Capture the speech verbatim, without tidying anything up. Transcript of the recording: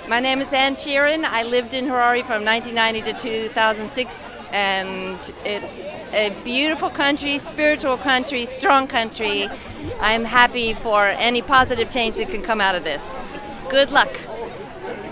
My name is Ann Sheeran. I lived in Harare from nineteen ninety to two thousand six, and it's a beautiful country, spiritual country, strong country. I'm happy for any positive change that can come out of this. Good luck.